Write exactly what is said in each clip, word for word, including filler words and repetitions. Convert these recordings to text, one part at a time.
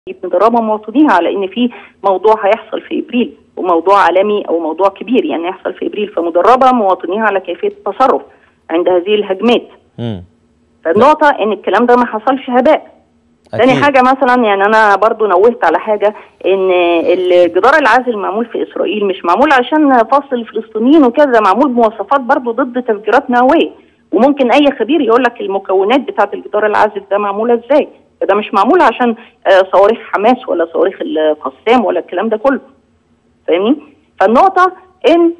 مدربه مواطنيها على ان في موضوع هيحصل في ابريل، وموضوع عالمي او موضوع كبير يعني يحصل في ابريل، فمدربه مواطنيها على كيفيه التصرف عند هذه الهجمات. امم فالنقطه ان الكلام ده ما حصلش هباء. ثاني حاجه مثلا، يعني انا برضو نوهت على حاجه، ان الجدار العازل معمول في اسرائيل مش معمول عشان فصل الفلسطينيين وكذا، معمول بمواصفات برضو ضد تفجيرات نوويه، وممكن اي خبير يقول لك المكونات بتاعه الجدار العازل ده معموله ازاي. ده مش معمول عشان صواريخ حماس ولا صواريخ القسام ولا الكلام ده كله، فاهمني؟ فالنقطه ان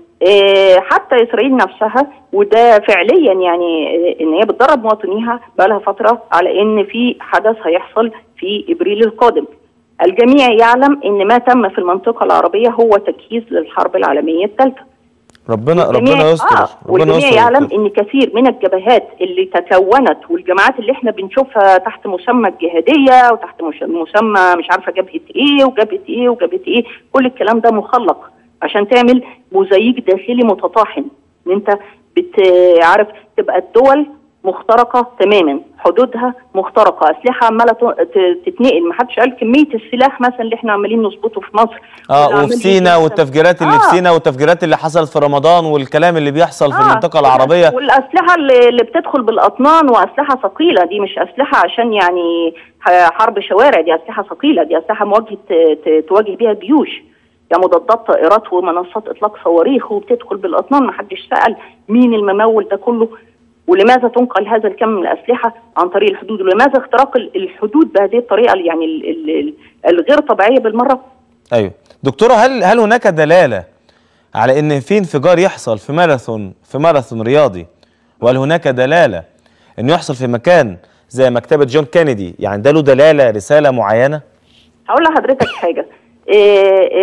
حتى اسرائيل نفسها، وده فعليا يعني ان هي بتدرب مواطنيها بقى لها فتره على ان في حدث هيحصل في ابريل القادم. الجميع يعلم ان ما تم في المنطقه العربيه هو تجهيز للحرب العالميه الثالثه. ربنا ربنا يستر. آه والجميع يعلم ان كثير من الجبهات اللي تكونت والجماعات اللي احنا بنشوفها تحت مسمى الجهاديه وتحت مسمى مش عارفه جبهه ايه وجبهه ايه وجبهه ايه، كل الكلام ده مخلق عشان تعمل موزايك داخلي متطاحن، ان انت بتعرف تبقى الدول مخترقه تماما، حدودها مخترقه، اسلحه عماله تتنقل، ما حدش قال كميه السلاح مثلا اللي احنا عمالين نظبطه في مصر اه وفي سينا والتفجيرات اللي آه. في سينا والتفجيرات اللي حصلت في رمضان والكلام اللي بيحصل آه. في المنطقه العربيه، والاسلحه اللي, اللي بتدخل بالاطنان، واسلحه ثقيله، دي مش اسلحه عشان يعني حرب شوارع، دي اسلحه ثقيله، دي اسلحه مواجهه تواجه بيها الجيوش، يعني مضادات طائرات ومنصات اطلاق صواريخ، وبتدخل بالاطنان. ما حدش سال مين الممول ده كله، ولماذا تنقل هذا الكم من الأسلحة عن طريق الحدود، ولماذا اختراق الحدود بهذه الطريقة يعني الغير طبيعية بالمرة. أيوه دكتورة، هل هل هناك دلالة على إن في انفجار يحصل في ماراثون في ماراثون رياضي، وهل هناك دلالة إنه يحصل في مكان زي مكتبة جون كينيدي؟ يعني ده له دلالة، رسالة معينة؟ هقول لحضرتك حاجة، إيه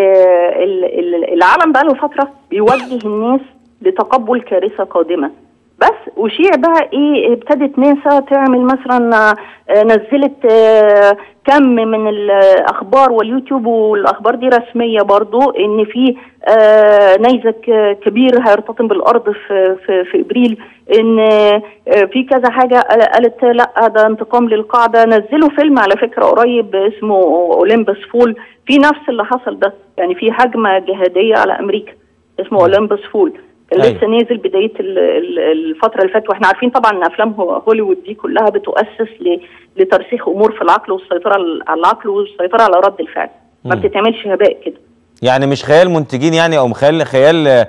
إيه العالم بقى له فترة بيوجه الناس لتقبل كارثة قادمة، بس وشيع بقى ايه، ابتدت ناسا تعمل مثلا نزلت كم من الاخبار واليوتيوب، والاخبار دي رسميه برضو، ان في نيزك كبير هيرتطم بالارض في في, في ابريل، ان في كذا حاجه قالت لا ده انتقام للقاعده. نزلوا فيلم على فكره قريب اسمه اولمبس فول، في نفس اللي حصل ده، يعني في هجمه جهاديه على امريكا اسمه اولمبس فول، كان لسه نازل بدايه الفتره اللي فاتت، واحنا عارفين طبعا ان افلام هوليوود دي كلها بتؤسس لترسيخ امور في العقل والسيطره على العقل والسيطره على رد الفعل، ما بتتعملش هباء كده. يعني مش خيال منتجين يعني، او خيال خيال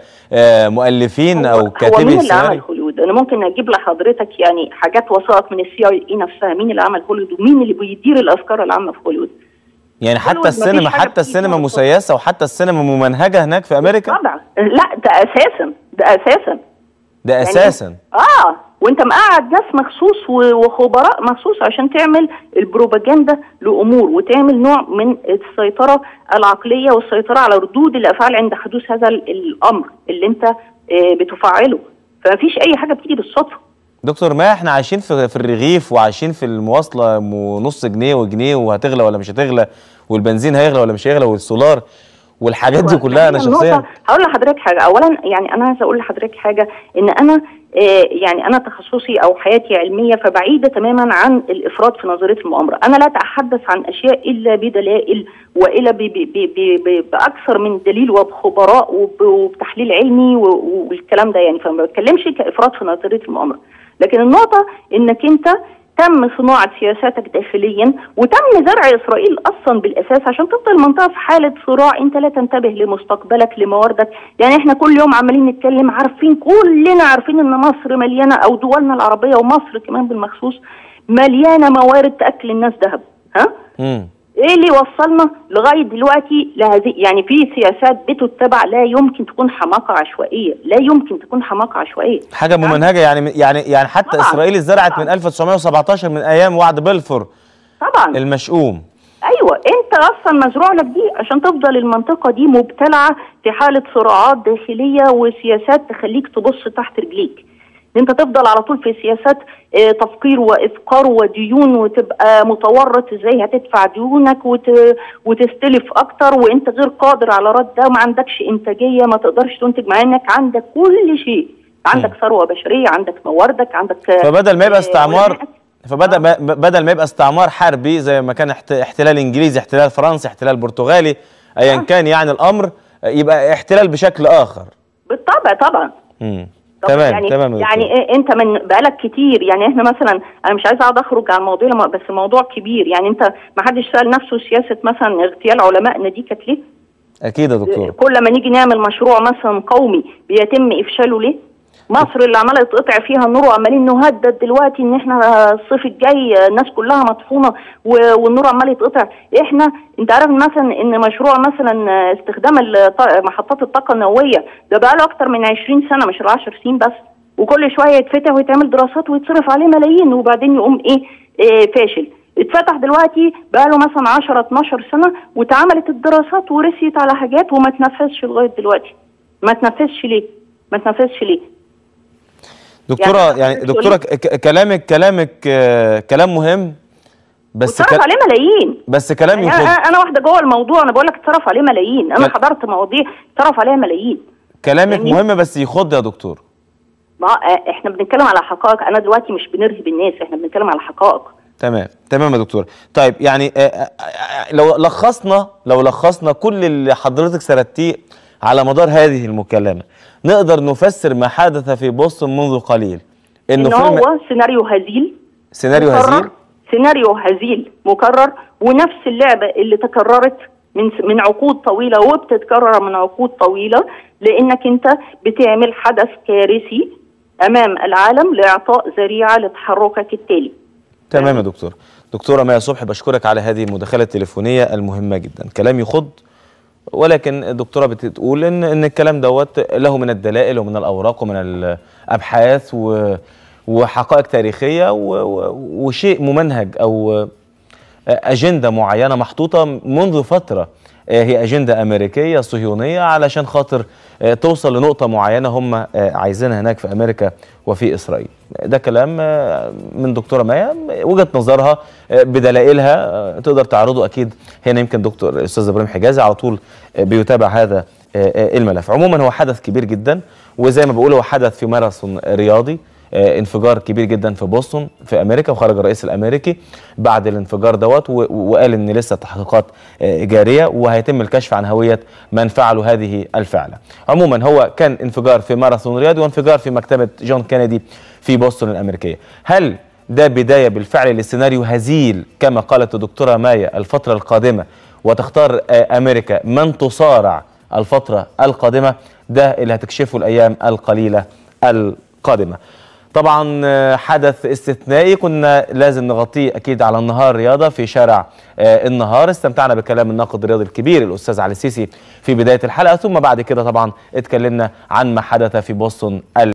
مؤلفين او كاتبين. هو مين اللي عمل هوليوود؟ انا ممكن اجيب لحضرتك يعني حاجات وثائق من السي اي اي نفسها، مين اللي عمل هوليوود ومين اللي بيدير الافكار العامه في هوليود. يعني حتى السينما حتى السينما مسيسه وحتى السينما ممنهجه هناك في امريكا؟ طبعا لا، ده اساسا ده اساسا ده اساسا يعني اه وانت مقعد ناس مخصوص وخبراء مخصوص عشان تعمل البروباجندا لامور، وتعمل نوع من السيطره العقليه والسيطره على ردود الافعال عند حدوث هذا الامر اللي انت آه بتفعله. فمفيش اي حاجه بتيجي بالصدفه. دكتور، ما احنا عايشين في في الرغيف وعايشين في المواصله نص جنيه وجنيه، وهتغلى ولا مش هتغلى، والبنزين هيغلى ولا مش هيغلى، والسولار والحاجات دي كلها. انا شخصيا هقول لحضرتك حاجه، اولا يعني انا عايزه اقول لحضرتك حاجه، ان انا آه يعني انا تخصصي او حياتي علميه، فبعيده تماما عن الافراط في نظريه المؤامره. انا لا اتحدث عن اشياء الا بدلائل والا باكثر من دليل وبخبراء وبتحليل علمي والكلام ده، يعني فما بتكلمش كافراط في نظريه المؤامره. لكن النقطه انك انت تم صناعة سياساتك داخليا، وتم زرع إسرائيل أصلا بالأساس عشان تفضل المنطقة في حالة صراع، أنت لا تنتبه لمستقبلك لمواردك. يعني احنا كل يوم عمالين نتكلم، عارفين كلنا عارفين إن مصر مليانة، أو دولنا العربية ومصر كمان بالمخصوص مليانة موارد تأكل الناس ذهب. ها؟ مم. ايه اللي وصلنا لغايه دلوقتي لهذه؟ يعني في سياسات بتتبع لا يمكن تكون حماقه عشوائيه، لا يمكن تكون حماقه عشوائيه، حاجه ممنهجه يعني يعني يعني حتى طبعًا اسرائيل اتزرعت طبعًا من ألف وتسعمائة وسبعة عشر من ايام وعد بلفور طبعا المشؤوم. ايوه، انت اصلا مزروع لك دي عشان تفضل المنطقه دي مبتلعه في حاله صراعات داخليه وسياسات تخليك تبص تحت رجليك، انت تفضل على طول في سياسات اه تفقير وافقار وديون، وتبقى متورط ازاي هتدفع ديونك وت... وتستلف اكتر، وانت غير قادر على رد ده، وما عندكش انتاجيه، ما تقدرش تنتج مع انك عندك كل شيء، عندك ثروه بشريه، عندك مواردك، عندك فبدل ما يبقى استعمار فبدأ ما بدل ما يبقى استعمار حربي زي ما كان احتلال انجليزي، احتلال فرنسي، احتلال برتغالي، ايا كان يعني الامر، يبقى احتلال بشكل اخر. بالطبع طبعا. امم تمام يعني تمام. يعني إيه انت من بقالك كتير، يعني احنا مثلا انا مش عايزه اقعد اخرج عن الموضوع بس موضوع كبير، يعني انت ما حدش سال نفسه سياسه مثلا اغتيال علمائنا دي كانت ليه؟ اكيد يا دكتور. كل ما نيجي نعمل مشروع مثلا قومي بيتم افشاله ليه؟ مصر اللي عماله يتقطع فيها النور وعمالين نهدد دلوقتي ان احنا الصيف الجاي الناس كلها مطحونه والنور عمال يتقطع، احنا انت عارف مثلا ان مشروع مثلا استخدام محطات الطاقه النوويه ده بقى له اكتر من عشرين سنه مش عشر سنين بس، وكل شويه يتفتح ويتعمل دراسات ويتصرف عليه ملايين وبعدين يقوم ايه, إيه فاشل. اتفتح دلوقتي بقى له مثلا عشرة اتناشر سنه واتعملت الدراسات ورسيت على حاجات وما تنفذش لغايه دلوقتي. ما تنفذش ليه؟ ما تنفذش ليه؟ دكتوره يعني, يعني دكتوره كلامك كلامك كلام مهم بس اتصرف عليه ملايين، بس كلام يعني يخد. انا انا واحده جوه الموضوع، انا بقول لك اتصرف عليه ملايين، انا كل... حضرت مواضيع اتصرف عليها ملايين. كلامك يعني مهم بس يخد يا دكتور. ما احنا بنتكلم على حقائق، انا دلوقتي مش بنرهب الناس، احنا بنتكلم على حقائق. تمام تمام يا دكتور. طيب يعني لو لخصنا لو لخصنا كل اللي حضرتك سردتيه على مدار هذه المكالمه، نقدر نفسر ما حدث في بوسطن منذ قليل انه إن هو سيناريو هزيل، سيناريو هزيل سيناريو هزيل مكرر، ونفس اللعبه اللي تكررت من من عقود طويله وبتتكرر من عقود طويله، لانك انت بتعمل حدث كارثي امام العالم لاعطاء ذريعه لتحركك التالي. تمام يا دكتور. دكتوره مايا صبحي، بشكرك على هذه المداخله التليفونيه المهمه جدا. كلام يخض، ولكن الدكتوره بتقول ان ان الكلام دوت له من الدلائل ومن الاوراق ومن الابحاث و وحقائق تاريخيه وشيء ممنهج او اجنده معينه محطوطه منذ فتره، هي اجنده امريكيه صهيونيه علشان خاطر توصل لنقطه معينه هم عايزينها هناك في امريكا وفي اسرائيل. ده كلام من دكتوره مايا، وجهه نظرها بدلائلها تقدر تعرضه اكيد هنا. يمكن دكتور الاستاذ ابراهيم حجازي على طول بيتابع هذا الملف. عموما هو حدث كبير جدا، وزي ما بقول هو حدث في ماراثون رياضي، انفجار كبير جدا في بوسطن في امريكا، وخرج الرئيس الامريكي بعد الانفجار دوت وقال ان لسه التحقيقات جاريه وهيتم الكشف عن هويه من فعلوا هذه الفعله. عموما هو كان انفجار في ماراثون رياضي وانفجار في مكتبه جون كينيدي في بوسطن الامريكيه. هل ده بدايه بالفعل لسيناريو هزيل كما قالت الدكتوره مايا الفتره القادمه، وتختار امريكا من تصارع الفتره القادمه؟ ده اللي هتكشفه الايام القليله القادمه. طبعا حدث استثنائي كنا لازم نغطيه اكيد على النهار رياضه في شارع النهار. استمتعنا بكلام الناقد الرياضي الكبير الاستاذ علي السيسي في بدايه الحلقه، ثم بعد كده طبعا اتكلمنا عن ما حدث في بوسطن.